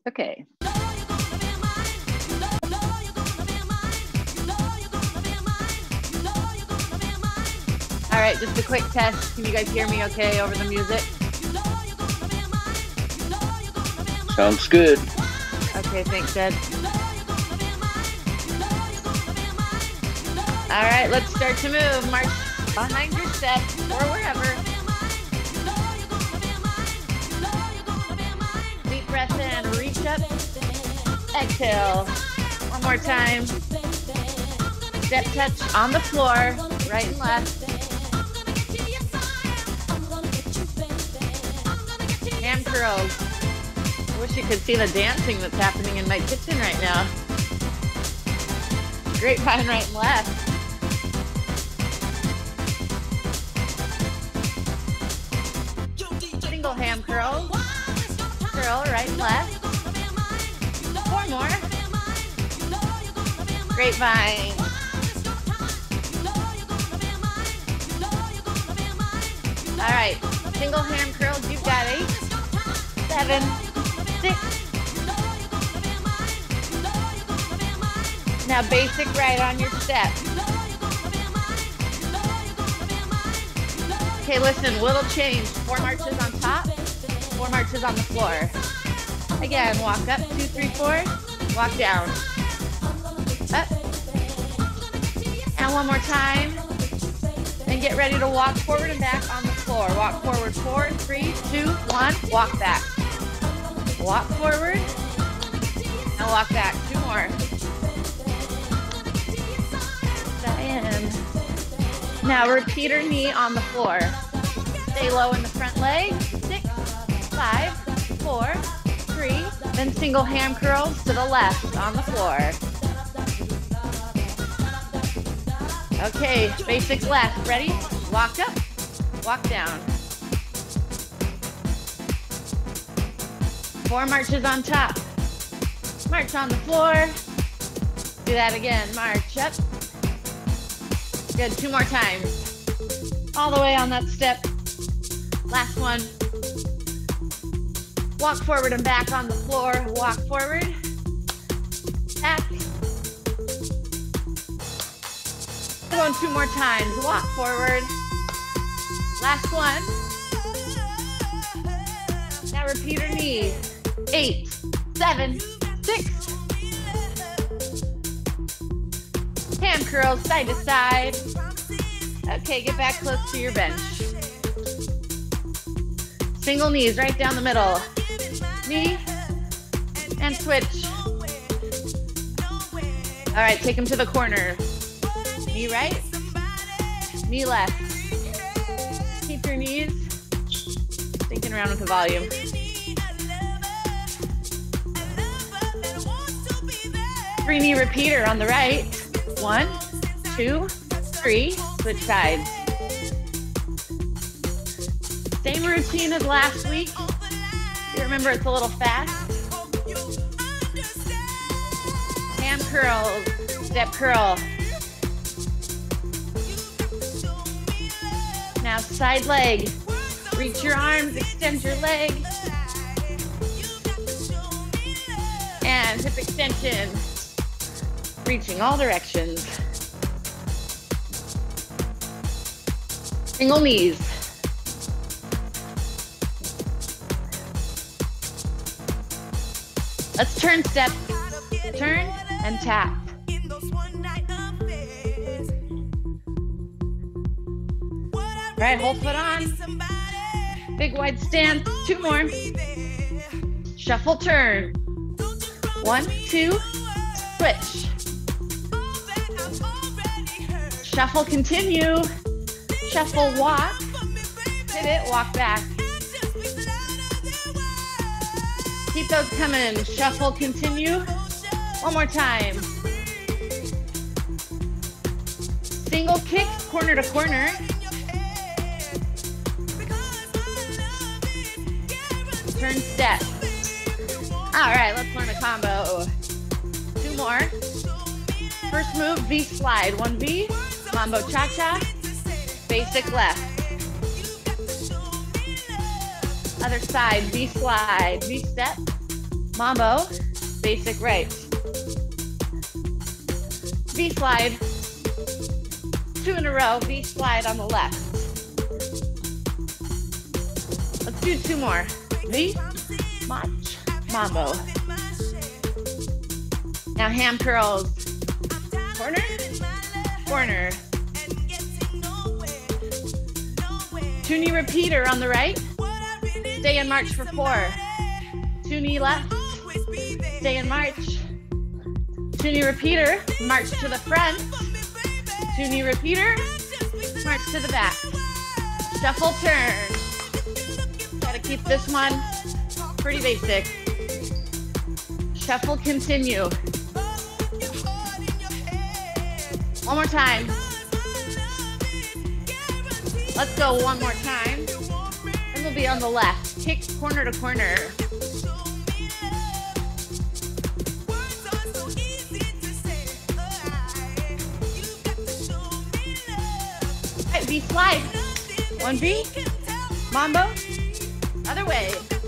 Okay. All right, just a quick test. Can you guys hear me okay over the music? Sounds good. Okay, thanks, Ed. All right, let's start to move. March behind your step or wherever. Deep breath in, reach up, exhale. One more time. Step touch on the floor, right and left. Hand curls. I wish you could see the dancing that's happening in my kitchen right now. Grapevine right and left. Single ham curl. Curl right and left. 4 more. Grapevine. All right, single ham curls, you've got 8, 7, 6. Now basic right on your step. Okay, listen, little change. 4 marches on top, 4 marches on the floor. Again, walk up, 2, 3, 4, walk down. Up. And one more time. And get ready to walk forward and back on the floor. Walk forward, 4, 3, 2, 1, walk back. Walk forward and walk back. 2 more. Diane. Now repeat our knee on the floor. Stay low in the front leg. 6, 5, 4, 3. Then single ham curls to the left on the floor. Okay, basics left. Ready? Walk up, walk down. 4 marches on top. March on the floor. Do that again. March up. Good. 2 more times. All the way on that step. Last one. Walk forward and back on the floor. Walk forward. Back. Going 2 more times. Walk forward. Last one. Now repeat our knees. 8, 7, 6. Hand curls side to side. Okay, get back close to your bench. Single knees right down the middle. Knee and switch. All right, take them to the corner. Knee right, knee left. Keep your knees thinking around with the volume. Three knee repeater on the right. 1, 2, 3, switch sides. Same routine as last week. You remember it's a little fast. Ham curls, step curl. Now side leg. Reach your arms, extend your leg. And hip extension. Reaching all directions. Single knees. Let's turn step. Turn and tap. All right, whole foot on. Big wide stance. 2 more. Shuffle, turn. 1, 2, switch. Shuffle, continue. Shuffle, walk. Pivot, walk back. Keep those coming. Shuffle, continue. One more time. Single kick, corner to corner. Turn step. All right, let's learn a combo. 2 more. First move, V slide. 1 V, mambo cha-cha, basic left. Other side, V slide, V step, Mambo, basic right. V slide, 2 in a row, V slide on the left. Let's do 2 more. V, march, mambo. Now ham curls, corner, corner. 2 knee repeater on the right. Stay and march for 4. 2 knee left. Stay and march. 2 knee repeater. March to the front. 2 knee repeater. March to the back. Shuffle turn. Gotta keep this one pretty basic. Shuffle continue. One more time. Let's go one more time. Then we'll be on the left. Kick corner to corner. Right, V slide. 1V. Mambo. Other way.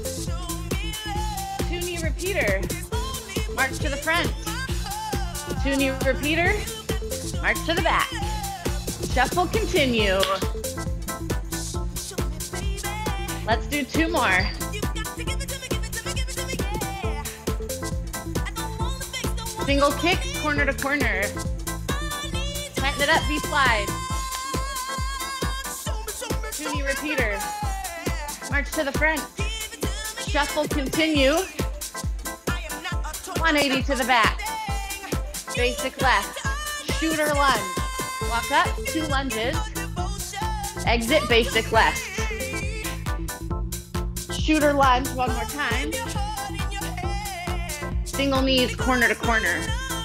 2 knee repeater. March to the front. 2 knee repeater. March to the back. Shuffle continue. Let's do 2 more. Single kicks, corner to corner. Tighten it up, V slide. 2 knee repeater. March to the front. Shuffle continue. 180 to the back. Basic left. Shooter lunge. Walk up, 2 lunges. Exit, basic left. Shooter lunge, one more time. Single knees, corner to corner.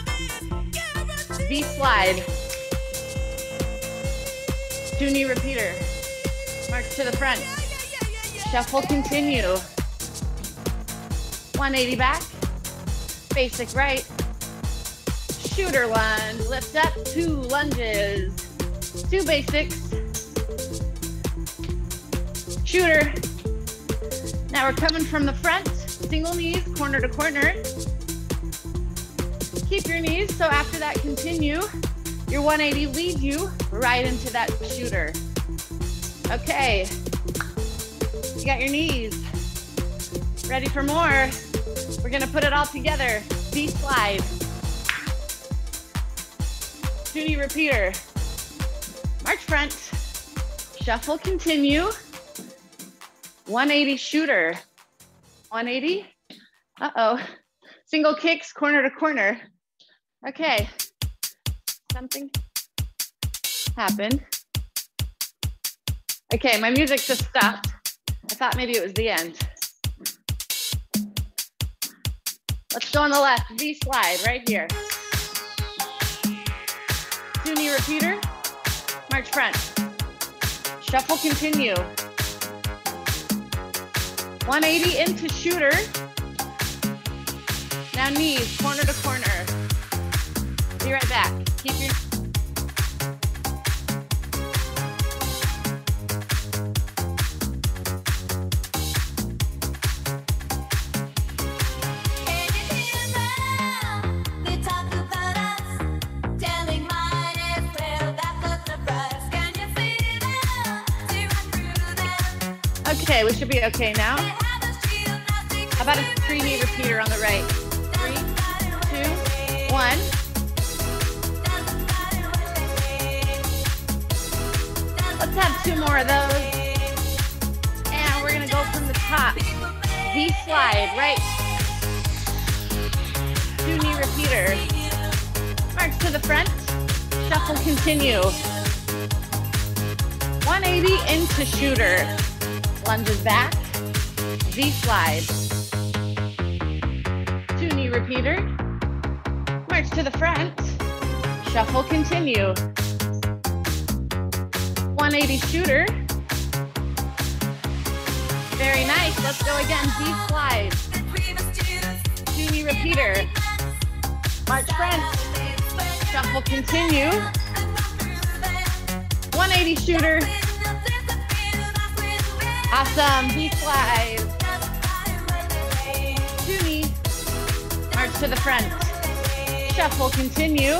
V slide. 2 knee repeater. March to the front. Shuffle continue. 180 back. Basic right. Shooter lunge. Lift up, 2 lunges. 2 basics. Shooter. Now we're coming from the front, single knees, corner to corner. Keep your knees, so after that continue. Your 180 leads you right into that shooter. Okay, you got your knees. Ready for more? We're gonna put it all together. V slide. 2 knee repeater. March front. Shuffle continue. 180 shooter. 180. Uh-oh. Single kicks, corner to corner. Okay. Something happened. Okay, my music just stopped. I thought maybe it was the end. Let's go on the left. V slide right here. 2 knee repeater. March front. Shuffle continue. 180 into shooter. Now knees, corner to corner. Be right back. Keep your... Okay, we should be okay now. How about a 3 knee repeater on the right? 3, 2, 1. Let's have 2 more of those. And we're gonna go from the top. V slide, right. 2 knee repeater. March to the front. Shuffle continue. 180 into shooter. Lunges back, V slide. 2 knee repeater. March to the front. Shuffle continue. 180 shooter. Very nice. Let's go again. V slide. 2 knee repeater. March front. Shuffle continue. 180 shooter. Awesome, V slide. 2 knee, to the front. Shuffle, continue.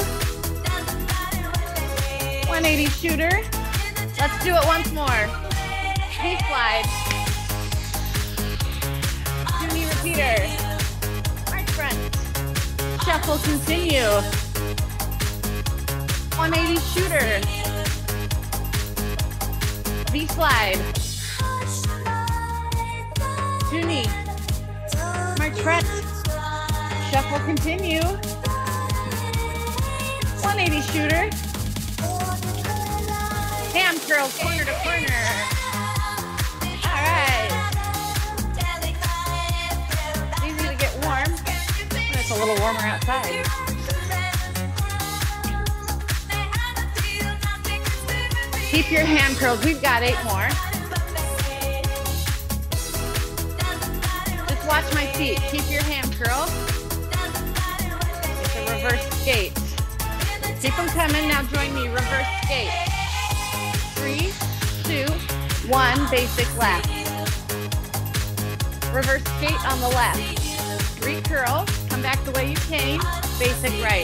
180 shooter. Let's do it once more. V-slide. 2-knee repeater. Arch front. Shuffle, continue. 180 shooter. V-slide. 2-knee. March front. Shuffle, continue. 180 shooter. Ham curls, corner to corner. All right. Easy to get warm. It's a little warmer outside. Keep your hand curls. We've got 8 more. Just watch my feet. Keep your hand curls. It's a reverse skate. Keep them coming. Now join me. Reverse skate. 3, 2, 1. Basic left. Reverse skate on the left. 3 curls. Come back the way you came. Basic right.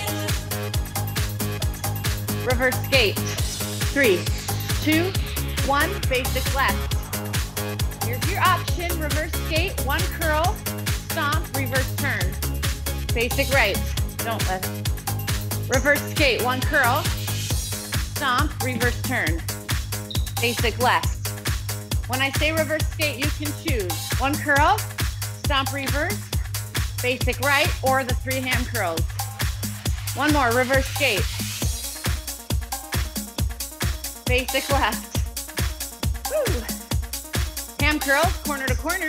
Reverse skate. 3, 2, 1. Basic left. Here's your option. Reverse skate. 1 curl. Stomp. Reverse turn. Basic right. Don't let it. Reverse skate. 1 curl. Stomp. Reverse turn. Basic left. When I say reverse skate, you can choose 1 curl, stomp reverse, basic right, or the 3 hand curls. 1 more, reverse skate. Basic left. Woo. Hand curls, corner to corner.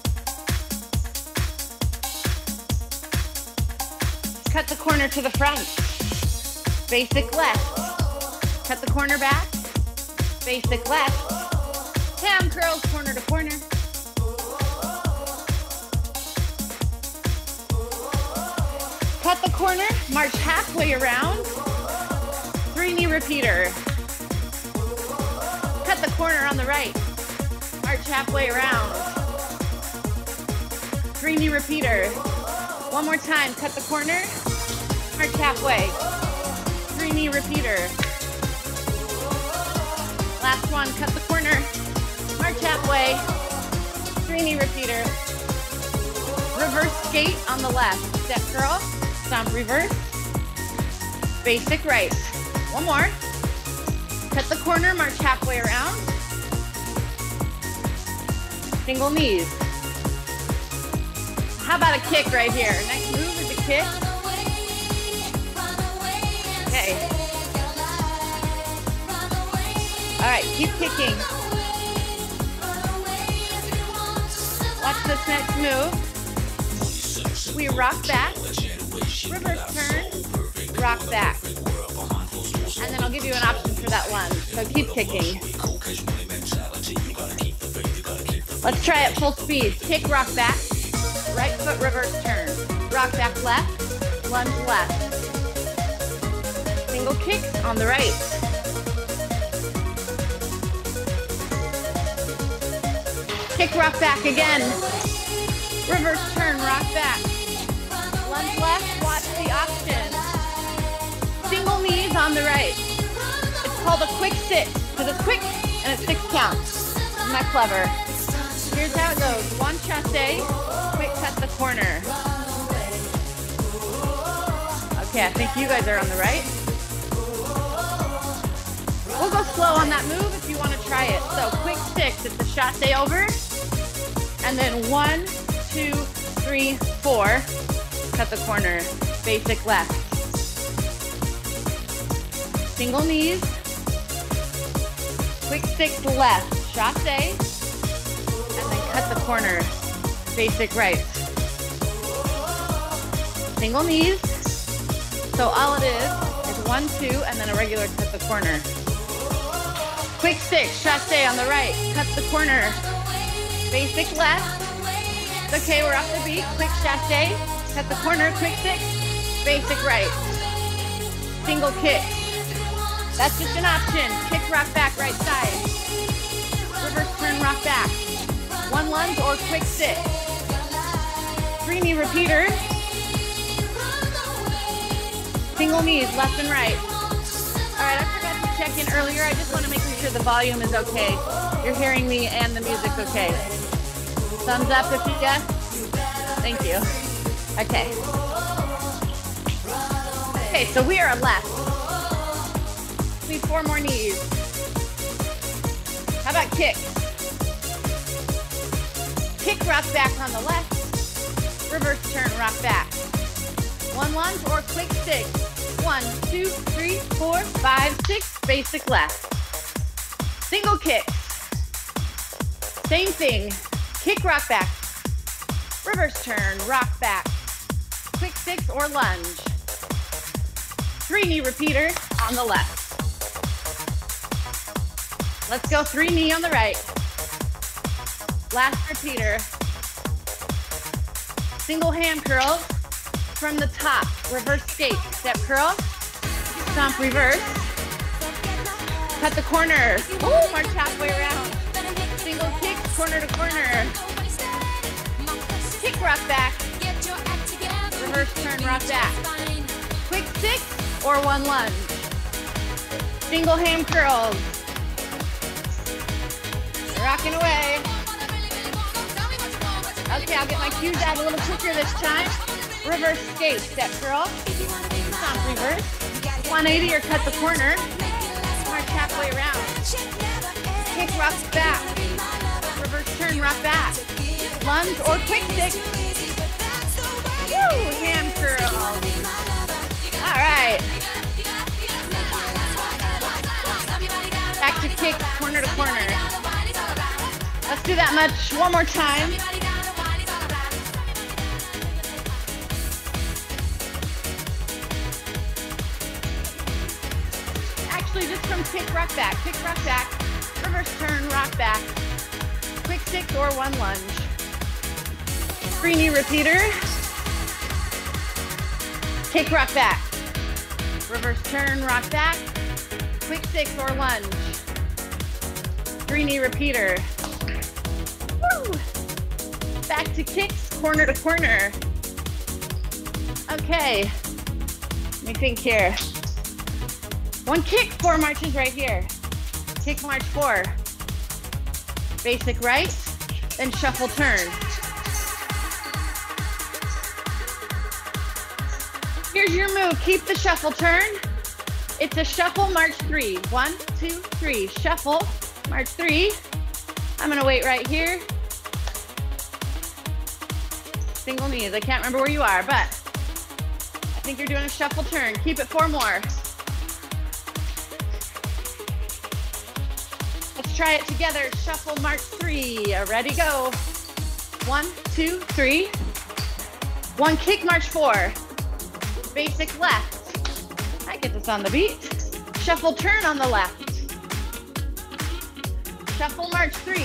Cut the corner to the front. Basic left. Cut the corner back. Basic left. Ham curls, corner to corner. Cut the corner, march halfway around. 3-knee repeater. Cut the corner on the right. March halfway around. 3-knee repeater. 1 more time, cut the corner. March halfway. 3-knee repeater. Last one, cut the corner. March halfway. 3-knee repeater. Reverse skate on the left. Step curl. Stomp reverse. Basic right. 1 more. Cut the corner, march halfway around. Single knees. How about a kick right here? Next move is a kick. Okay. All right, keep kicking. Watch this next move. We rock back, reverse turn, rock back. And then I'll give you an option for that one. So keep kicking. Let's try it full speed. Kick, rock back, right foot reverse turn. Rock back left, lunge left. Single kicks on the right. Kick, rock back again. Reverse turn, rock back. Lunge left, watch the option. Single knees on the right. It's called a quick 6, because it's quick and it's 6 counts. Isn't that clever? Here's how it goes. 1 chasse, quick cut the corner. Okay, I think you guys are on the right. We'll go slow on that move if you want to try it. So quick 6, it's a chasse over. And then 1, 2, 3, 4. Cut the corner. Basic left. Single knees. Quick 6 left. Chasse. And then cut the corner. Basic right. Single knees. So all it is 1, 2, and then a regular cut the corner. Quick 6, chasse on the right. Cut the corner. Basic left. It's okay, we're off the beat. Quick chasse. Cut the corner. Quick 6. Basic right. Single kick. That's just an option. Kick, rock back, right side. Reverse turn, rock back. 1 lunge or quick 6. 3-knee repeater. Single knees, left and right. All right, I forgot to check in earlier. I just want to make sure the volume is okay. You're hearing me and the music's okay. Thumbs up if you yes. Thank you. Okay. Okay, so we are left. Need 4 more knees. How about kick? Kick, rock back on the left. Reverse turn, rock back. 1 lunge or quick stick. 1, 2, 3, 4, 5, 6, basic left. Single kicks. Same thing. Kick, rock back. Reverse turn, rock back. Quick sticks or lunge. 3 knee repeater on the left. Let's go 3 knee on the right. Last repeater. Single hand curls from the top. Reverse skate. Step curl. Stomp reverse. Cut the corner. Ooh, march halfway around. Single kick, corner to corner. Kick, rock back. Reverse turn, rock back. Quick stick or 1 lunge. Single hand curls. Rocking away. Okay, I'll get my cues out a little quicker this time. Reverse skate, step curl. Stomp reverse. 180 or cut the corner. March halfway around. Kick, rock back. Reverse turn, rock back. Lunge or quick stick. Woo, hand curl. All right. Back to kick, corner to corner. Let's do that much one more time. Actually, just from kick, rock back, reverse turn, rock back, quick stick or 1 lunge. 3 knee repeater. Kick, rock back, reverse turn, rock back, quick stick or lunge. 3 knee repeater. Woo! Back to kicks, corner to corner. Okay, let me think here. 1 kick, 4 marches right here. Kick, march 4. Basic right, then shuffle turn. Here's your move, keep the shuffle turn. It's a shuffle, march 3. 1, 2, 3, shuffle, march 3. I'm gonna wait right here. Single knees, I can't remember where you are, but I think you're doing a shuffle turn. Keep it 4 more. Let's try it together. Shuffle, march 3. Ready, go. 1, 2, 3. 1 kick, march 4. Basic left. I get this on the beat. Shuffle turn on the left. Shuffle, march 3.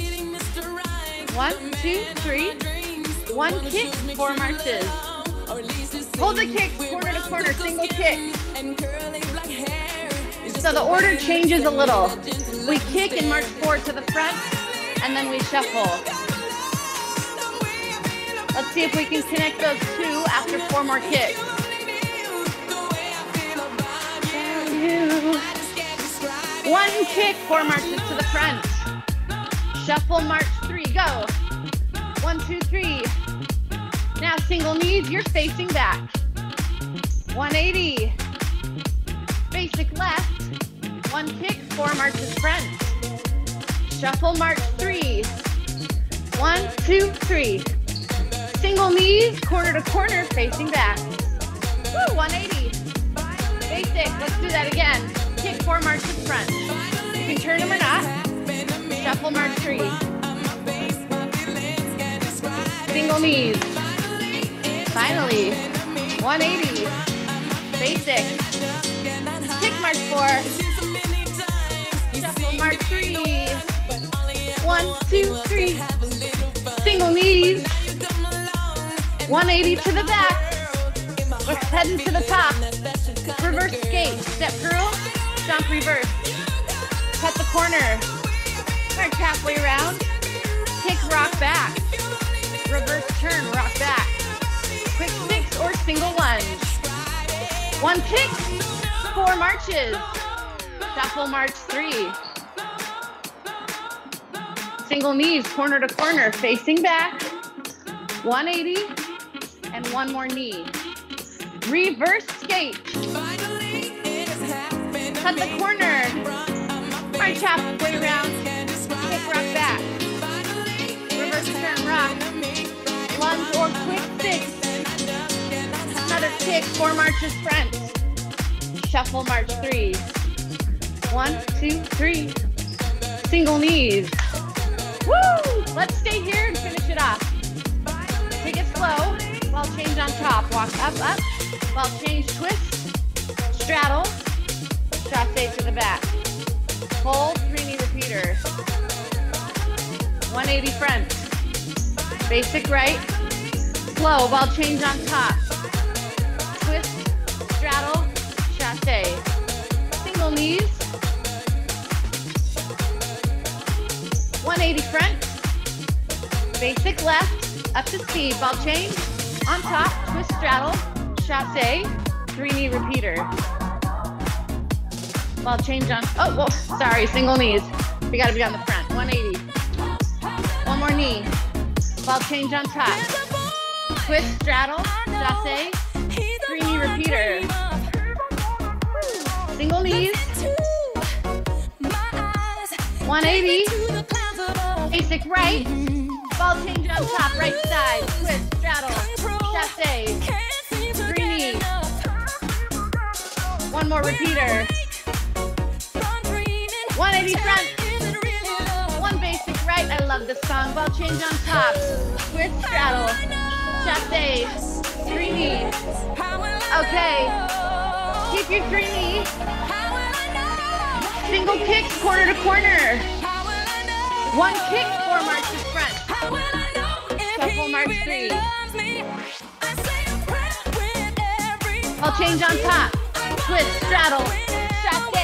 1, 2, 3. 1 kick, 4 marches. Hold the kick, corner to corner, single kick. So the order changes a little. We kick and march 4 to the front, and then we shuffle. Let's see if we can connect those 2 after 4 more kicks. 1 kick, 4 marches to the front. Shuffle, march 3, go. 1, 2, 3. Now single knees, you're facing back. 180. Basic left. 1 kick, 4 marches front. Shuffle, march 3. 1, 2, 3. Single knees, corner to corner, facing back. Woo, 180. Basic, let's do that again. Kick, 4 marches front. You can turn them or not. Shuffle, march 3. Single knees. Finally, 180. Basic. Kick, march 4. Shuffle, march 3. 1, 2, 3. Single knees. 180 to the back. We're heading to the top. Reverse skate. Step curl. Stomp reverse. Cut the corner. March halfway around. Kick, rock back. Reverse turn, rock back. Quick sticks or single lunge. 1 kick, 4 marches. Shuffle march 3. Single knees, corner to corner, facing back. 180 and 1 more knee. Reverse skate. Cut the corner. March halfway around. Kick rock back. Reverse turn rock. Lunge or quick six. Another kick, 4 marches front. Shuffle march 3. 1, 2, 3. Single knees. Woo! Let's stay here and finish it off. Take it slow. Ball change on top. Walk up, up. Ball change, twist. Straddle. Chasse to the back. Hold, 3-knee repeater. 180 front. Basic right. Slow, ball change on top. Twist, straddle, chasse. Single knees. 180 front. Basic left, up to speed. Ball change on top. Twist, straddle, chasse. 3-knee repeater. Ball change on, oh, whoa, sorry, single knees. We gotta be on the front, 180. 1 more knee. Ball change on top. Twist, straddle, chasse, 3-knee repeater. Single knees. 180. Basic right. Ball change on top, right side. Twist, straddle, chasse, 3-knee. 1 more repeater. 180 front, 1 basic right. I love this song. Ball change on top. Twist, straddle, chasse, 3-knee. Okay. Keep your 3-knee. Single kicks, corner to corner. 1 kick, 4 marches front. Shuffle march 3. Ball change on top. Twist, straddle, chasse.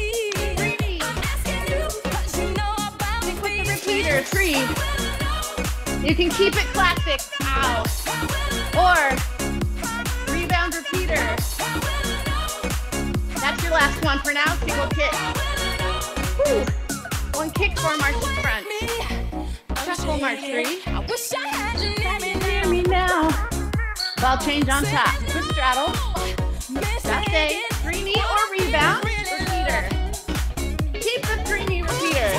3. You can keep it classic. Ow. Or rebound repeater. That's your last one for now. Single kick. Woo. 1 kick, 4 marches front. Shuffle march 3. Hear me now. Ball change on top. Twist, straddle. Chasse. 3-knee or rebound repeater. Keep the 3-knee repeater.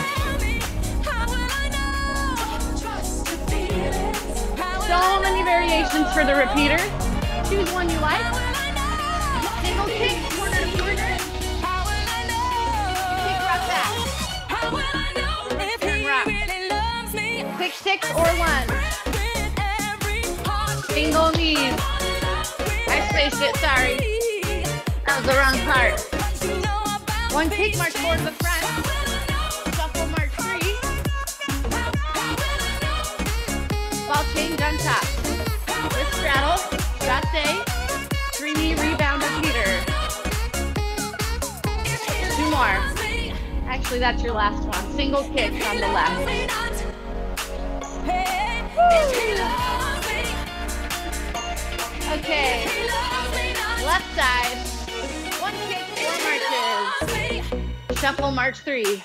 So many variations for the repeater. Choose one you like. Single kick, corner to corner. Kick rock back. Reverse turn rock. Quick 6 or 1. Single knees. I spaced it, sorry. That was the wrong part. 1 kick, march forward to the front. Shuffle march 3. Ball change on top. Twist, straddle, chasse, 3-knee rebound repeater. 2 more. Actually, that's your last one. Single kick on the left. Okay. Left side. 1 kick, 4 marches. Shuffle march 3.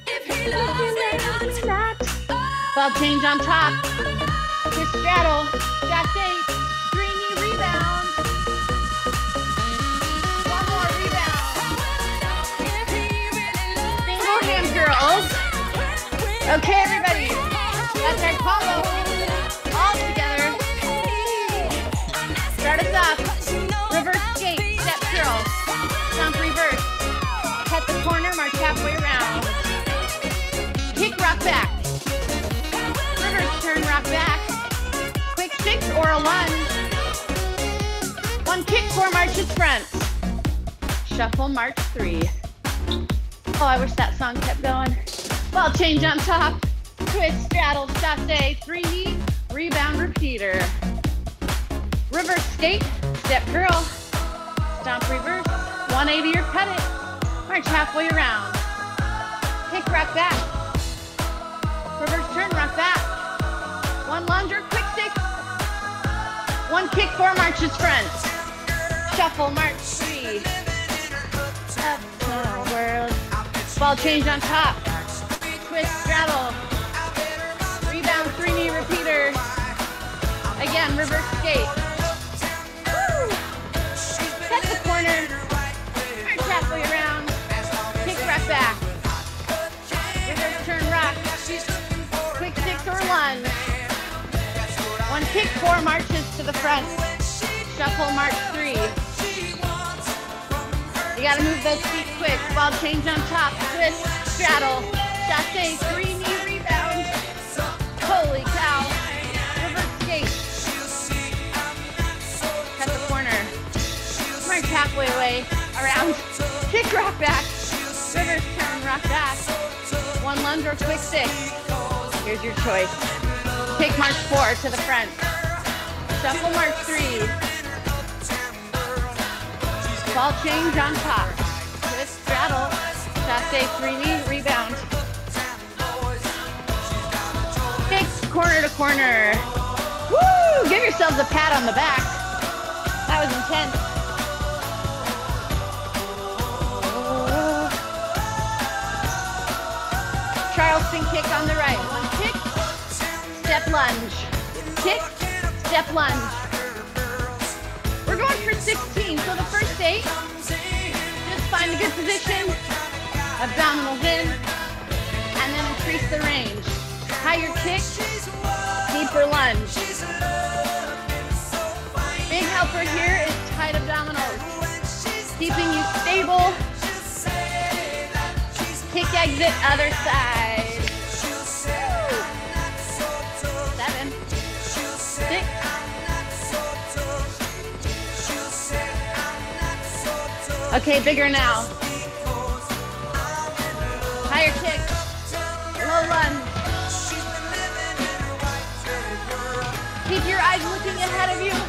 Ball change on top. Twist, straddle, chasse, 3-knee rebound. 1 more rebound. Single hand girls. Okay, everybody. That's our combo. All together. Start us off. Reverse skate, step curl. Stomp reverse. Cut the corner, march halfway around. Kick rock back. Reverse turn rock back. 6 or a lunge. 1 kick, 4 marches front. Shuffle march 3. Oh, I wish that song kept going. Ball change on top. Twist, straddle, chasse, 3-knee, rebound repeater. Reverse skate, step curl. Stomp reverse. 180 or cut it. March halfway around. Kick rock back. Reverse turn rock back. 1 lunge or quick 6. 1 kick, 4 marches front. Shuffle, march 3. Up the world. Ball change on top. Twist, straddle. Rebound, 3-knee repeater. Again, reverse skate. Woo! Cut the corner. March halfway around. Kick right back. Reverse turn rock. Quick 6 or lunge. 1 kick, 4 marches to the front. Shuffle, march 3. You gotta move those feet quick. Ball change on top. Twist, straddle. Chassé, 3-knee rebound. Holy cow. Reverse skate. Cut the corner. March halfway away. Around. Kick rock back. Reverse turn, rock back. 1 lunge or quick 6. Here's your choice. Kick march 4 to the front. Shuffle march 3. Ball change on top. Twist, straddle. Chassé, 3-knee rebound. Kicks corner to corner. Woo! Give yourselves a pat on the back. That was intense. Charleston kick on the right. 1 kick, step lunge. Kick, step lunge. We're going for 16. So the first 8, just find a good position, abdominals in, and then increase the range. Higher kick, deeper lunge. Big helper here is tight abdominals, keeping you stable. Kick exit, other side. 7, 6. Okay, bigger now. Higher kick, low lunge. Keep your eyes looking ahead of you.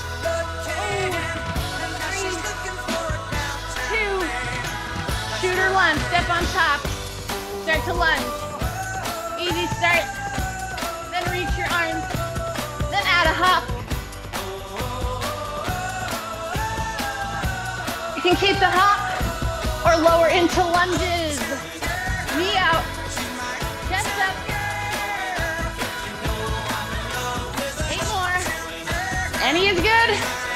3, 2, shooter lunge, step on top. Start to lunge. Easy start. Then reach your arms. Then add a hop. You can keep the hop or lower into lunges. Knee out. Chest up. 8 more. Any is good.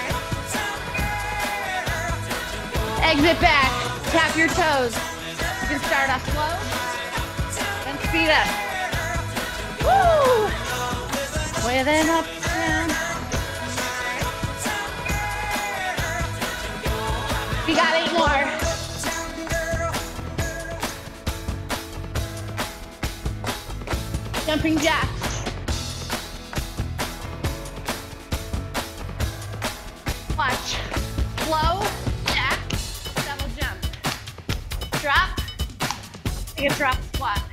Exit back. Tap your toes. You can start off slow, then speed up. Woo! With an up down. You got 8 more. Jumping jacks. Watch. Flow, jack, double jump. Drop. Take a drop squat.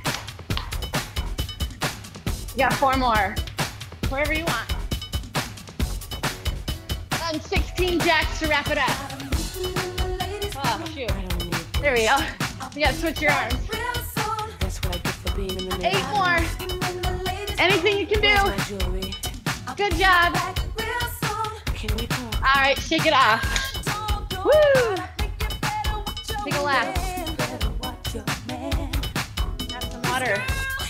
You got 4 more. Wherever you want. And 16 jacks to wrap it up. Oh, shoot. There we go. You gotta switch your arms. 8 more. Anything you can do. Good job. All right, shake it off. Woo! Take a lap. Have some water.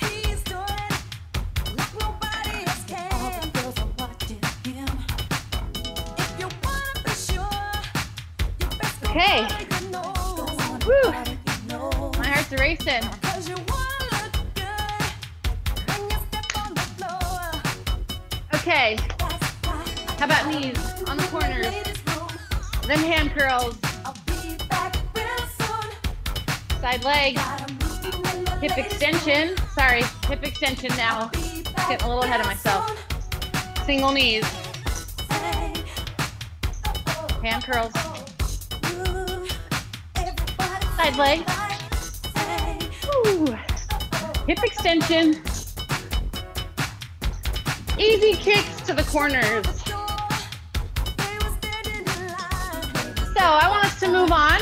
Okay. Woo! My heart's racing. Okay. How about knees on the corners? Then hand curls. Side leg. Hip extension. Sorry, hip extension now. Getting a little ahead of myself. Single knees. Hand curls. Side leg. Ooh. Hip extension. Easy kicks to the corners. So I want us to move on,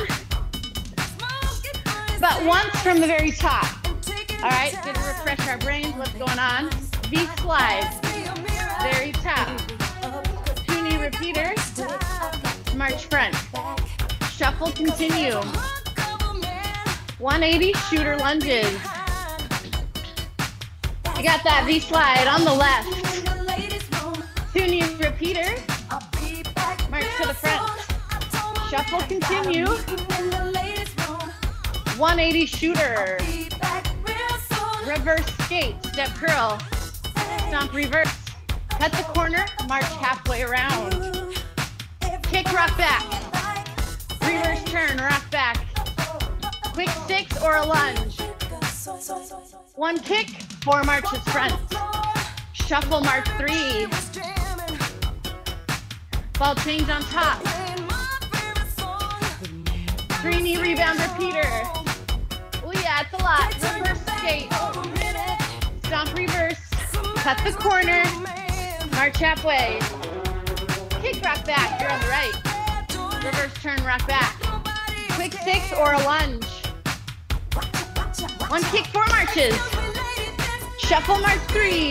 but once from the very top. All right, good to refresh our brains. What's going on? V slide, very top. 2-knee repeater. march front. Shuffle, continue. 180 shooter lunges. You got that V-slide on the left. 2-knee repeater. March to the front. Shuffle, continue. 180 shooter. Reverse skate, step curl. Stomp, reverse. Cut the corner, march halfway around. Kick, rock back. Reverse turn, rock back. Quick six or a lunge. 1 kick, 4 marches front. Shuffle, march 3. Ball change on top. 3-knee rebound repeater. Oh yeah, it's a lot. Reverse skate. Stomp, reverse. Cut the corner. March halfway. Kick, rock back. You're on the right. Reverse turn, rock back. Quick six or a lunge. 1 kick, 4 marches. Shuffle, march 3.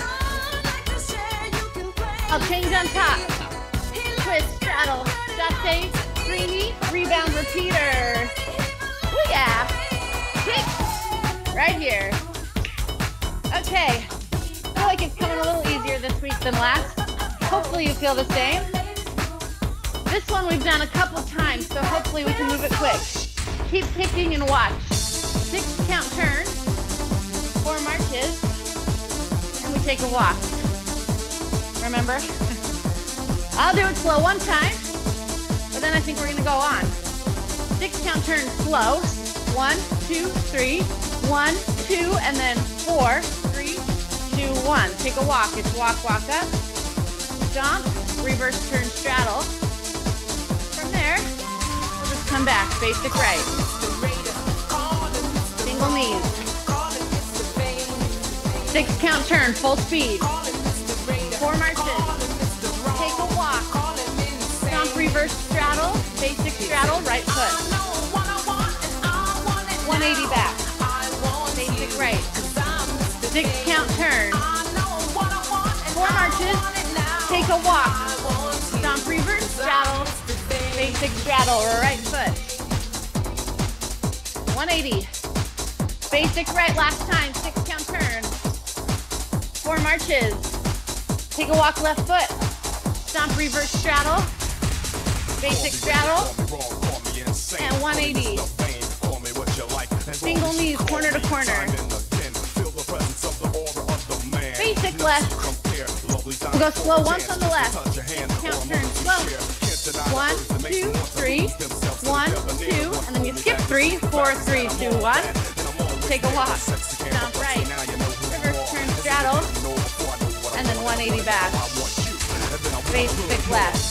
I'll change on top. Twist, straddle, chasse, 3-knee, rebound, repeater. Oh yeah. Kick. Right here. Okay. I feel like it's coming a little easier this week than last. Hopefully you feel the same. This one we've done a couple times, so hopefully we can move it quick. Keep kicking and watch. 6 count turn, 4 marches, and we take a walk. Remember? I'll do it slow one time, but then I think we're gonna go on. 6 count turn slow. 1, 2, 3, 1, 2, and then 4, 3, 2, 1. Take a walk. It's walk, walk up. Stomp, reverse turn, straddle. From there, we'll just come back. Basic right. Single knees. 6 count turn, full speed. 4 marches. Take a walk. Stomp, reverse straddle. Basic straddle, right foot. 180 back. Basic right. 6 count turn. 4 marches. Take a walk. Stomp, reverse straddle. Basic straddle, right foot. 180. Basic right last time. 6 count turn. 4 marches. Take a walk left foot. Stomp, reverse straddle. Basic straddle. And 180. Single knees, corner to corner. Basic left. We'll go slow once on the left. Count turn slow. 1, 2, 3. 1, 2. And then you skip 3, 4, 3, 2, 1. Take a walk. Stomp right. Reverse turn straddle. And then 180 back. Basic left.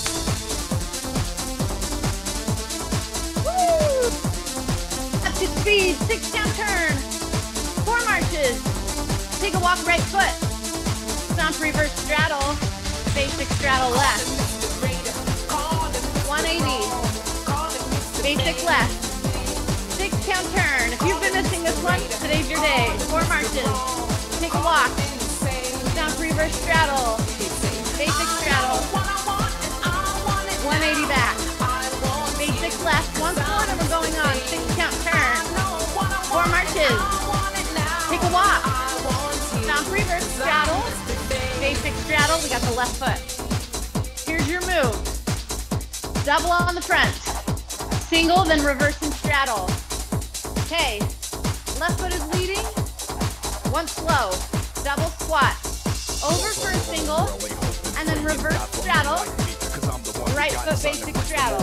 Woo! Up to speed. 6 count turn. 4 marches. Take a walk right foot. Stomp, reverse straddle. Basic straddle left. 180. Basic left. 6 count turn. If you've been missing this one, today's your day. 4 marches. Take a walk. Stomp, reverse straddle. Basic straddle. 180 back. Basic left. Once more and we're going on. 6 count turn. 4 marches. Take a walk. Stomp, reverse straddle. Basic straddle. We got the left foot. Here's your move. Double on the front. Single, then reverse and straddle. Okay. Left foot is leading. One slow. Double squat. Over for a single. And then reverse straddle. Right foot basic straddle.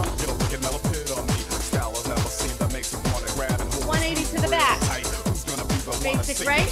180 to the back. Basic right.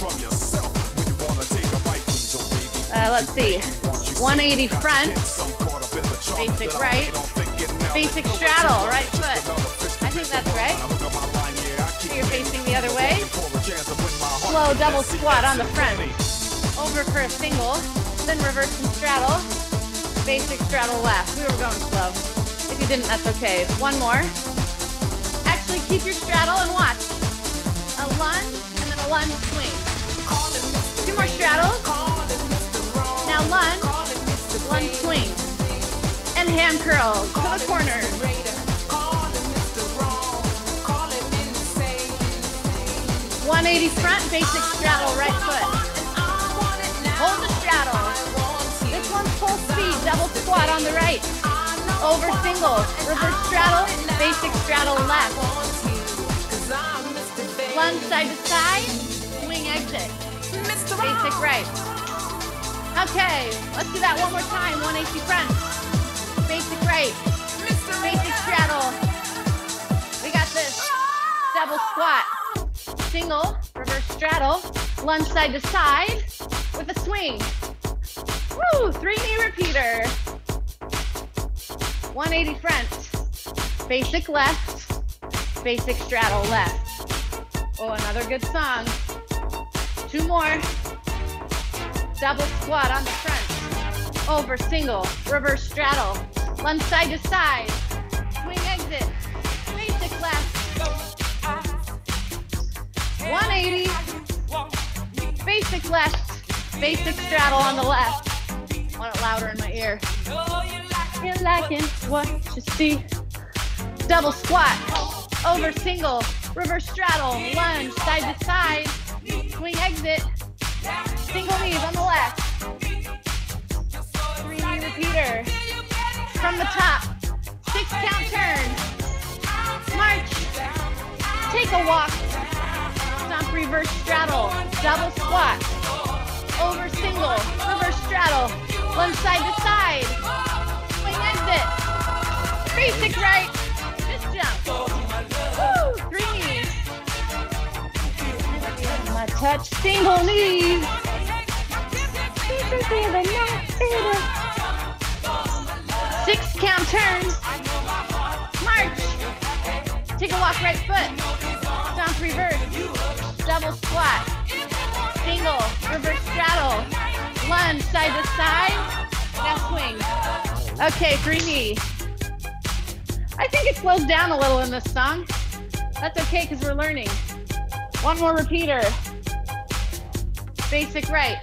Let's see. 180 front. Basic right. Basic straddle. Right foot. I think that's right. So you're facing the other way. Slow double squat on the front. Over for a single. Then reverse and straddle. Basic straddle left. We were going slow. If you didn't, that's okay. One more. Actually, keep your straddle and watch. A lunge and then a lunge swing. 2 more straddles. Now lunge, lunge swing. and hand curls to the corner. 180 front, basic straddle, right foot. Hold the straddle. This one's full speed, double squat on the right. Over single, reverse straddle, basic straddle left. Lunge side to side, swing exit. Basic right. Okay, let's do that one more time. 180 front, basic right, basic straddle. We got this. Double squat. Single, reverse straddle, lunge side to side with a swing. Woo, 3-knee repeater. 180 front, basic left, basic straddle left. Oh, another good song. 2 more. Double squat on the front, over single, reverse straddle, lunge side to side, swing exit, basic left. 180, basic left, basic straddle on the left. I want it louder in my ear. You're liking what you see. Double squat, over single, reverse straddle, lunge, side to side, swing exit, single knees on the left. 3-knee repeater. From the top, 6 count turn. March, take a walk. Stomp, reverse straddle, double squat, over single, reverse straddle, lunge side to side, swing exit, basic right, just jump. Woo, 3 knees. My touch, single knees. 6 count turns. March, take a walk right foot. Stomp, reverse, double squat, single, reverse straddle, lunge, side to side, now swing. Okay, 3-knee. I think it slows down a little in this song. That's okay because we're learning. 1 more repeater. Basic right.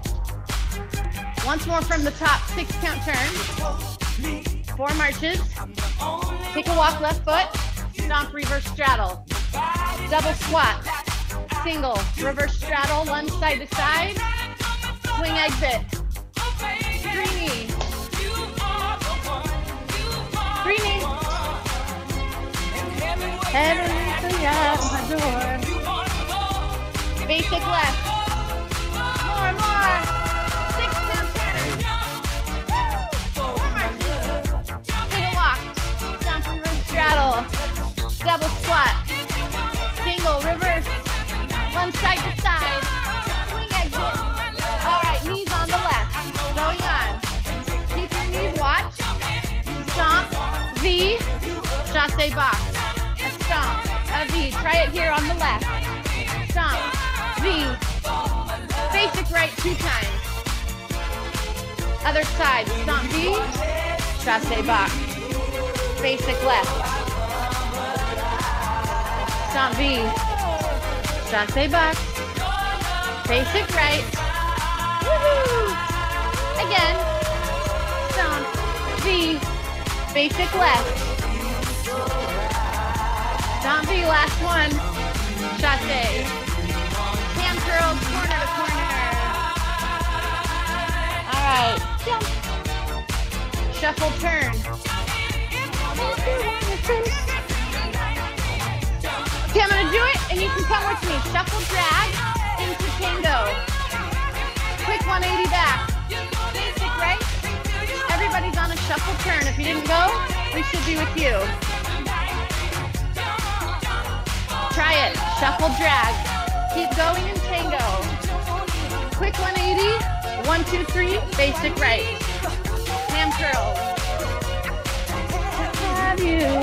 Once more from the top, 6 count turn. 4 marches. Take a walk left foot, stomp, reverse straddle. Double squat, single, reverse straddle, lunge side to side, swing exit, 3-knee, 3-knee, heaven out my door, basic left, more, 6 count turn, 4 marches, take a walk, stomp, reverse straddle, double squat, single, reverse, lunge side to side, swing exit. All right, knees on the left, going on. Keep your knees, watch. Stomp, V, chasse box. A stomp, a V. Try it here on the left. Stomp, V. Basic right 2 times. Other side, stomp V, chasse box. Basic left. Stomp V, chasse box, basic right, woohoo! Again, stomp, V, basic left, stomp V, last one, chasse, hand curls, corner to corner. All right, jump, shuffle turn. Okay, I'm gonna do it, and you can come with me. Shuffle drag into tango. Quick 180 back. Basic right. Everybody's on a shuffle turn. If you didn't go, we should be with you. Try it. Shuffle drag. Keep going in tango. Quick 180. 1, 2, 3. Basic right. Ham curls. Have you?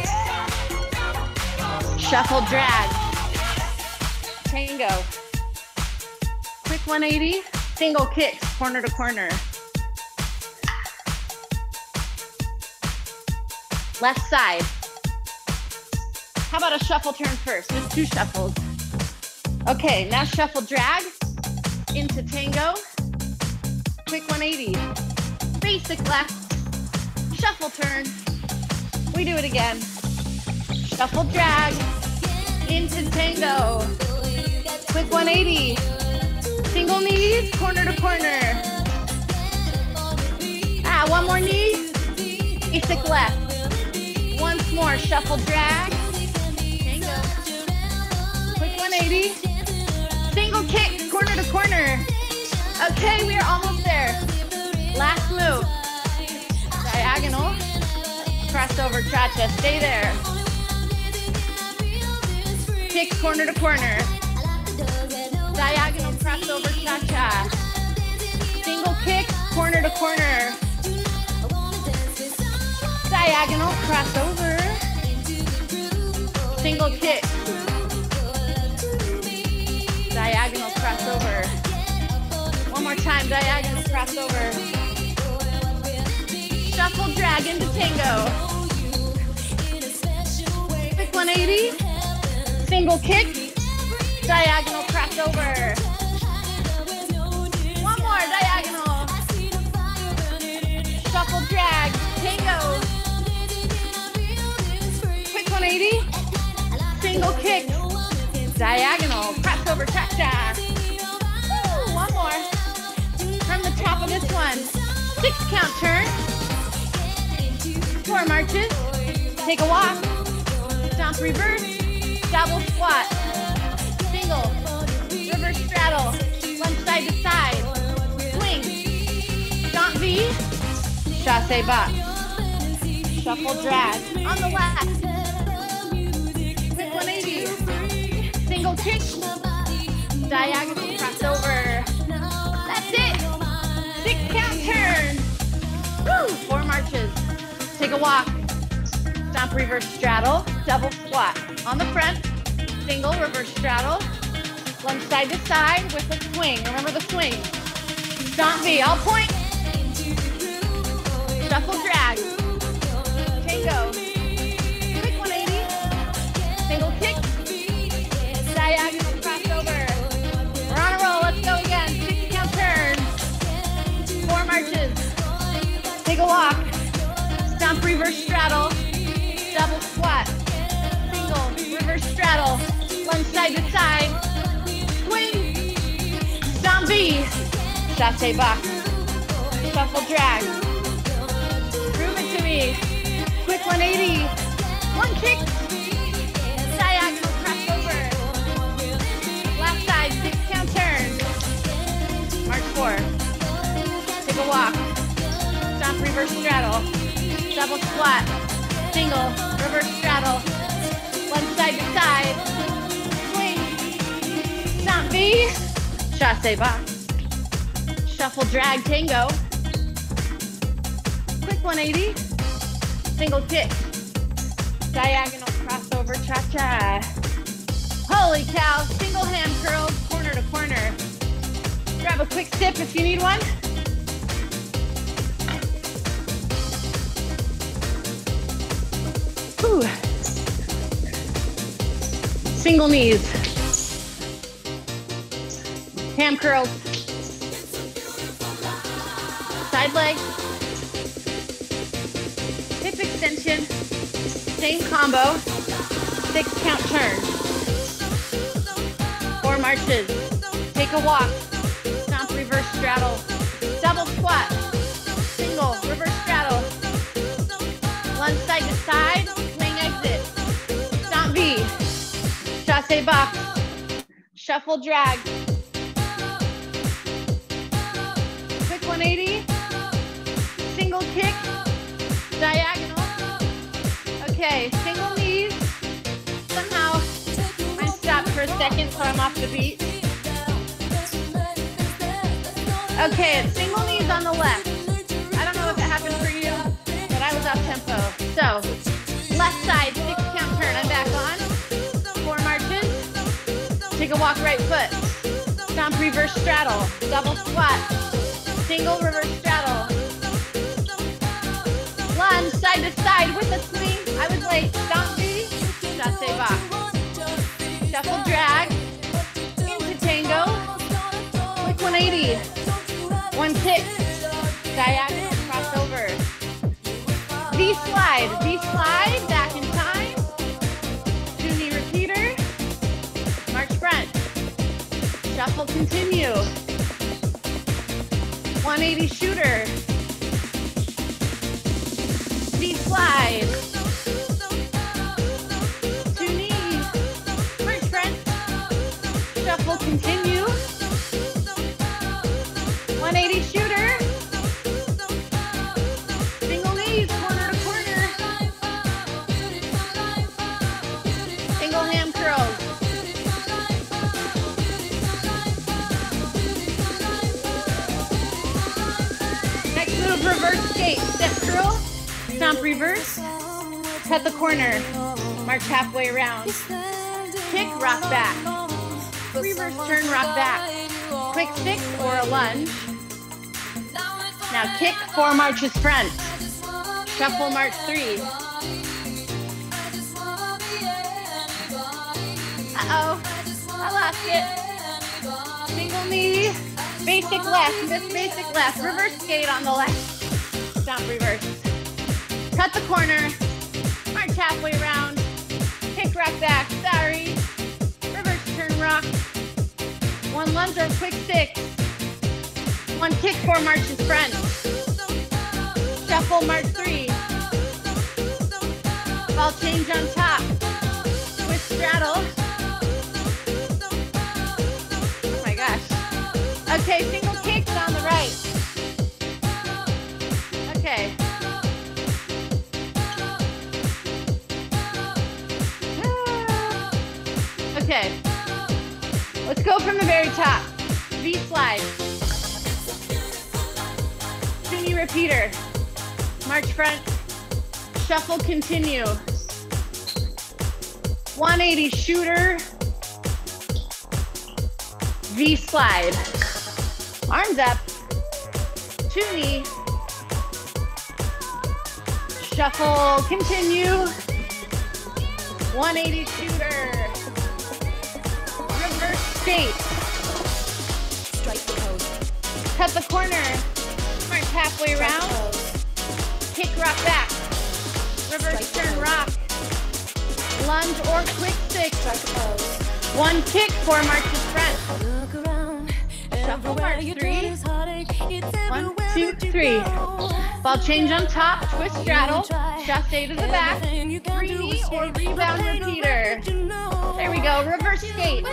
Shuffle drag, tango, quick 180, single kicks, corner to corner. Left side. How about a shuffle turn first? Just 2 shuffles. Okay, now shuffle drag into tango, quick 180, basic left, Shuffle turn. We do it again. Shuffle drag into tango. Quick 180. Single knees, corner to corner. One more knee. Basic left. Once more, shuffle drag. Tango. Quick 180. Single kick, corner to corner. Okay, we are almost there. Last move. Diagonal. Crossover cha-cha. Stay there. Kick corner to corner. Diagonal crossover cha-cha. Single kick, corner to corner. Diagonal crossover. Single kick. Diagonal crossover. One more time, diagonal crossover. Shuffle drag into tango. Quick 180. Single kick. Diagonal crossover. One more, diagonal. Shuffle drag, tango. Quick 180. Single kick. Diagonal crossover cha-cha. One more. From the top of this one. 6 count turn. 4 marches. Take a walk. Stomp reverse. Double squat. Single. Reverse straddle. Lunge side to side. Swing. Stomp V. Chassé box. Shuffle drag. On the left. Quick 180. Single kick. Diagonal crossover. That's it. 6 count turn. Woo! 4 marches. Take a walk. Stomp reverse straddle. Double squat. On the front. Single reverse straddle. Lunge side to side with a swing. Remember the swing. Stomp V. All point. Shuffle drag. Tango. Quick 180. Single kick. Diagonal crossover. We're on a roll. Let's go again. 6 count turn. 4 marches. Take a walk. Stomp reverse straddle. Double squat. Single reverse straddle. Lunge side to side. Swing. Stomp V. Chassé box. Shuffle drag. Prove it to me. Quick 180. One kick. Diagonal crossover. Left side, 6 count turn. March 4. Take a walk. Stomp reverse straddle. Double squat. Single reverse straddle. Lunge side to side. Swing. Stomp V. Chassé box. Shuffle drag tango. Quick 180. Single kick. Diagonal crossover cha-cha. Holy cow. Single hand curls corner to corner. Grab a quick sip if you need one. Whew. Single knees. Ham curls. Side leg. Hip extension. Same combo. 6 count turn. 4 marches. Take a walk. Stomp reverse straddle. Double squat. Single reverse straddle. Lunge side to side. Swing exit. Stomp V. Chassé box. Shuffle drag. Quick 180. Single kick. Diagonal. Okay, single knees. Somehow I stopped for a second, so I'm off the beat. Okay, it's single knees on the left. I don't know if it happened for you, but I was off tempo. So, left side, 6 count turn. I'm back on. 4 marches. Take a walk right foot. Stomp reverse straddle. Double squat. Single reverse straddle. Lunge side to side with a swing. I was late. Stomp V. Chassé box. Shuffle drag. Into tango. Quick 180. One kick. Diagonal crossover. slide, back in time. 2-knee repeater. March front. Shuffle, continue. 180 shooter. V-slide. 2-knee. March front. Shuffle, continue. 180 shooter. Single knees, corner to corner. Single ham curls. Next move, reverse skate. Step curl, stomp reverse. Cut the corner. March halfway around. Kick, rock back. Reverse turn, rock back. Quick stick or a lunge. Now kick, 4 marches front. Shuffle, march 3. Uh-oh, I lost it. Single knee, basic left, miss basic left. Reverse skate on the left. Stomp reverse. Cut the corner, march halfway around. Kick, rock back, sorry. Reverse turn, rock. 1 lunge or quick stick. 1 kick, 4 marches front. Shuffle, march 3. Ball change on top. Twist straddle. Oh my gosh. Okay, single kicks on the right. Okay. Okay. Let's go from the very top. V-slide. 2-knee repeater. March front. Shuffle, continue. 180 shooter. V-slide. Arms up. 2-knee. Shuffle, continue. 180 shooter. Reverse skate. Strike the pose. Cut the corner. March halfway around. Kick, rock back. Reverse turn, rock. Lunge or quick stick. 1 kick, 4 marches front. Shuffle, march 3. 1, 2, 3. Ball change on top. Twist straddle. Chassé to the back. 3-knee or rebound repeater. There we go. Reverse skate.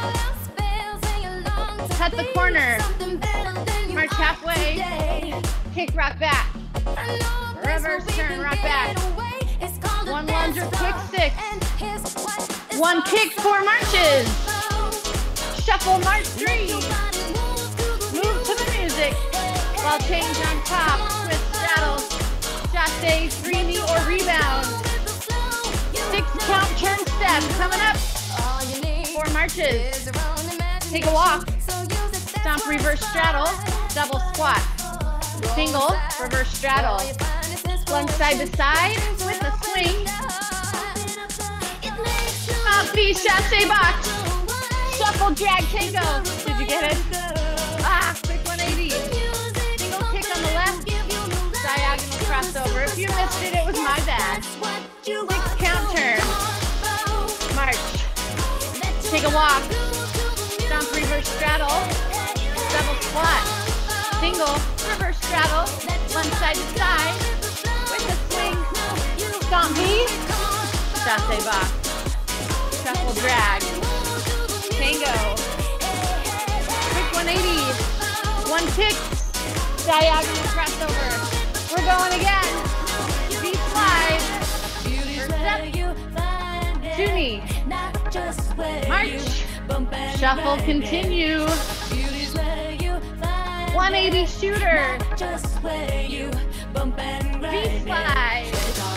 Cut the corner. March halfway. Kick, rock back. Reverse turn, rock back. 1 lunge or quick stick. 1 kick, 4 marches. Shuffle, march 3. Move to the music. Ball change on top. Twist straddle. Chassé, 3-knee or rebound. 6 count turn step. Coming up. 4 marches. Take a walk. Stomp reverse straddle. Double squat. Single, reverse straddle. Lunge side to side with a swing. Feet, chassé box. Shuffle, drag, tango. Did you get it? Quick 180. Single kick on the left. Diagonal crossover. If you missed it, it was my bad. 6 count turn. March. Take a walk. Stomp, reverse straddle. Double squat. Single, reverse straddle. Lunge side to side with a swing. Stomp knee. Chassé box. Shuffle, drag. Tango. Quick 180. 1 kick. Diagonal crossover. We're going again. V-slide. First step. 2-knee. March. Shuffle, continue. 180 shooter. V-slide.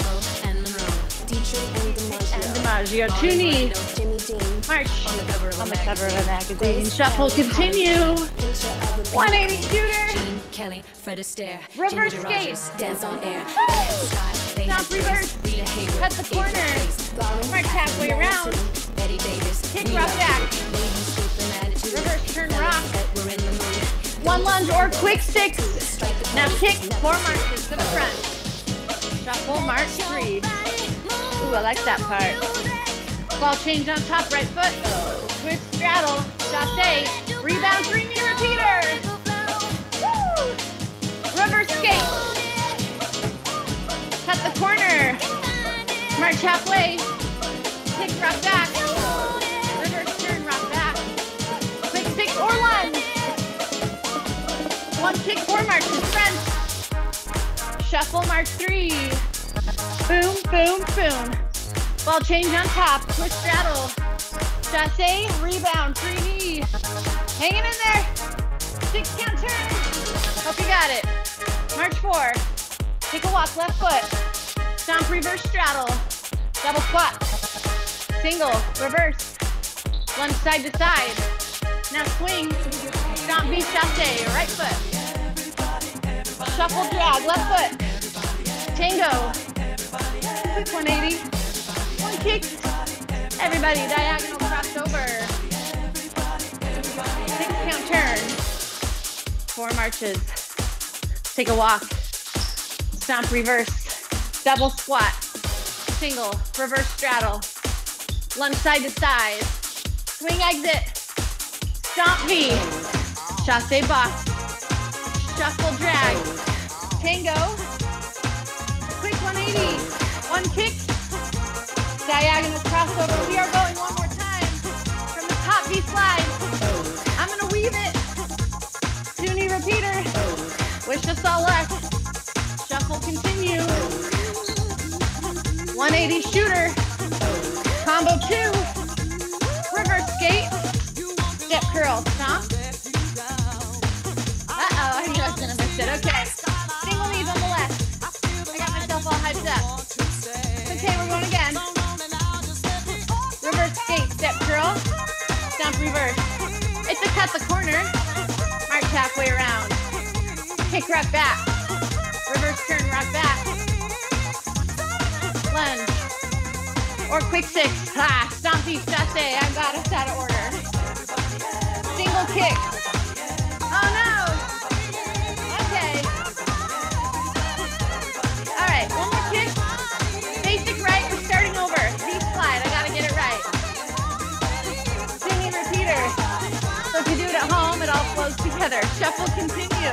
And DiMaggio. 2-knee. March. On the cover of a magazine. Shuffle, continue. 180 shooter. Reverse skate. Stomp reverse. Cut the corner. March halfway around. Kick, rock back. Reverse turn, rock. 1 lunge or quick sticks. Now kick 4 marches to the front. Shuffle, march 3. Ooh, I like that part. Ball change on top, right foot. Twist, straddle, chassé, rebound, 3-knee repeater. Woo! Reverse skate. Cut the corner. March halfway. Kick, rock back. Reverse turn, rock back. Quick stick or lunge. One kick, 4 marches, front. Shuffle, march 3. Boom, boom, boom. Ball change on top, twist, straddle. Chassé, rebound, 3-knee. Hanging in there. 6 count turn. Hope you got it. March 4. Take a walk, left foot. Stomp, reverse, straddle. Double squat. Single, reverse. Lunge side to side. Now swing. Stomp, V, chassé, right foot. Shuffle, drag, left foot. Tango. Quick 180. One kick. Everybody, diagonal crossover. 6 count turn. 4 marches. Take a walk. Stomp, reverse. Double squat. Single, reverse straddle. Lunge side to side. Swing exit. Stomp V. Chassé box. Shuffle drag. Tango. Quick 180. One kick. Diagonal crossover. We are going one more time. From the top V slide. I'm going to weave it. 2-knee repeater. Wish us all luck. Shuffle continue. 180 shooter. Combo 2. Reverse skate. Step curl. Stomp. Uh-oh, I knew I was going to miss it. Okay. Single knees on the left. I got myself all hyped up. Okay, we're going again. Reverse skate. Step curl. Stomp reverse. It's a cut the corner. March halfway around. Kick rock back. Reverse turn, rock back. Lunge. Or quick 6. Ah, stompy, chassé. I got us out of order. Single kick. Oh no. Okay. All right, one more kick. Basic right, we're starting over. V-slide, I gotta get it right. 2-knee repeater. So if you do it at home, it all flows together. Shuffle continue.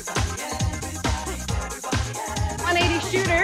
180 shooter.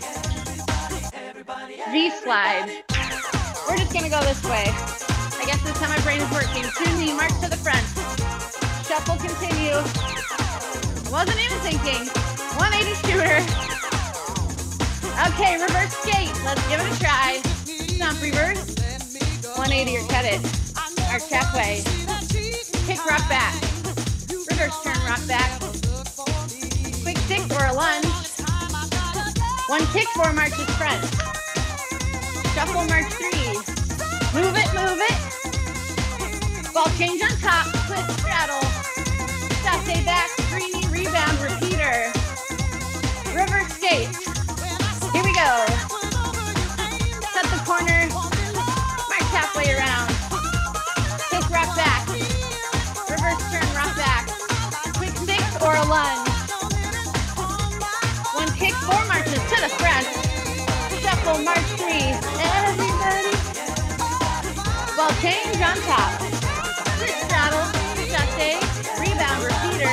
V-slide. We're just gonna go this way. I guess this time my brain is working. 2-knee, march to the front. Shuffle continue. Wasn't even thinking. 180 shooter. Okay, reverse skate. Let's give it a try. Stomp reverse. 180 or cut it. Arch halfway. Kick rock back. Reverse turn rock back. Quick 6 or a lunge. One kick, 4 marches front. Shuffle march 3. Move it, move it. Ball change on top. Twist straddle. Chassé back. 3-knee rebound repeater. Reverse skate. Here we go. Cut the corner. March halfway around. Kick rock back. Reverse turn rock back. Quick 6 or a lunge. One kick, 4 marches to the front. Shuffle march 3. Everybody. Ball change on top. Twist straddle. Chassé. Rebound repeater.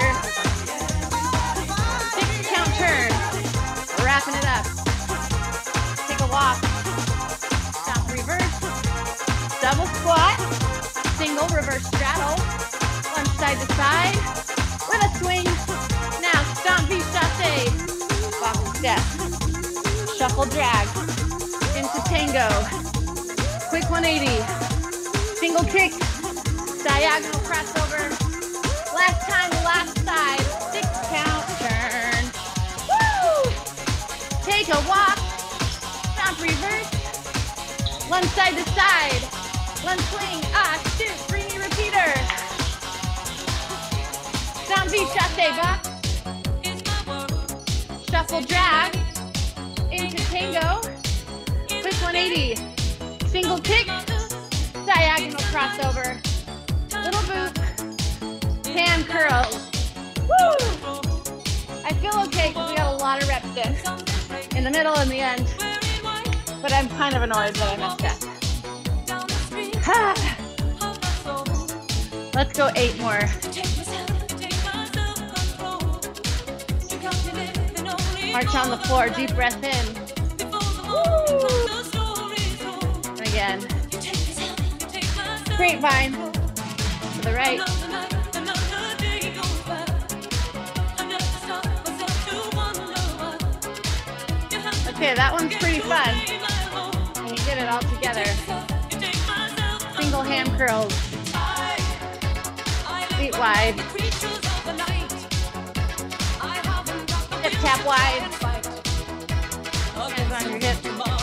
6 count turn. We're wrapping it up. Take a walk. Stomp reverse. Double squat. Single reverse straddle. Lunge side to side. With a swing. Now stomp V chassé. Box step. Shuffle drag. Into tango. Quick 180. Single kick. Diagonal crossover. Last time, last side. 6 count turn. Woo! Take a walk. Stomp reverse. Lunge side to side. Lunge swing. Ah, shoot. 3-knee repeater. Stomp V chassé box. Shuffle drag. Into tango. Quick 180. Single kick. Diagonal crossover. Little boot. Hand curls. Woo! I feel okay because we got a lot of reps in the middle and the end. but I'm kind of annoyed that I messed up. Let's go 8 more. March on the floor, deep breath in. Woo! Again. Grapevine to the right. Okay, that one's pretty fun. And you get it all together. Single hand curls. Feet wide. Hip tap wide. Hands on your hips.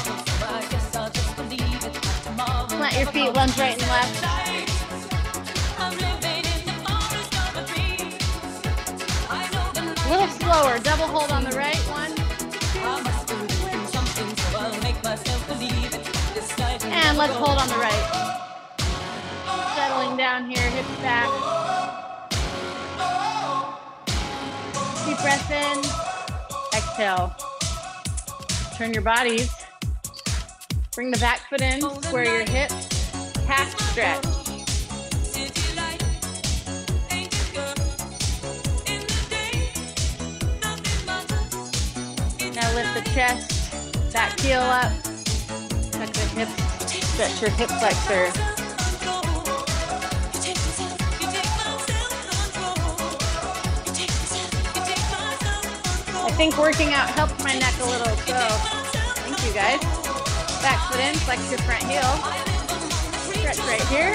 Plant your feet, lunge right and left. A little slower. Double hold on the right. 1, 2. And let's hold on the right. Settling down here, hips back. Deep breath in. Exhale. Turn your bodies. Bring the back foot in, square your hips. Half stretch. Now lift the chest, back heel up. Tuck the hips, stretch your hip flexor. I think working out helped my neck a little, so thank you guys. Back foot in, flex your front heel. Stretch right here.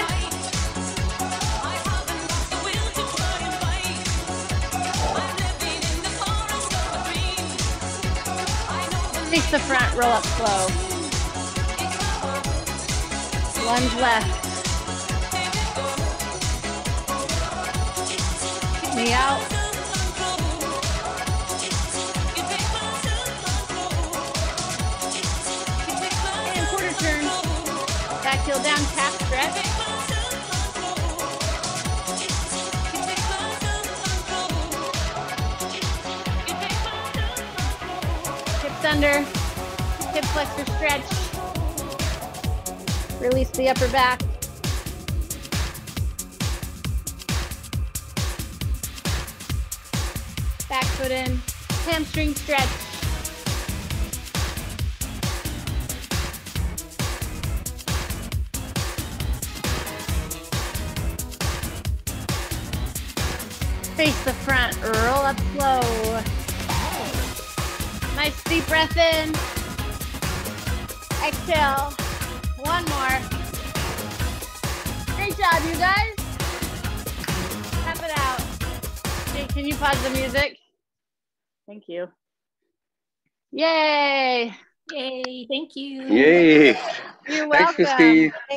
Face the front, roll up slow. Lunge left. Knee out. Back heel down, calf stretch. Hips under, hip flexor stretch. Release the upper back. Back foot in, hamstring stretch. Face the front, roll up slow. Nice deep breath in. Exhale. 1 more. Great job, you guys. Tap it out. Okay, can you pause the music? Thank you. Yay. Yay, thank you. Yay. You're welcome. Thanks, Christy.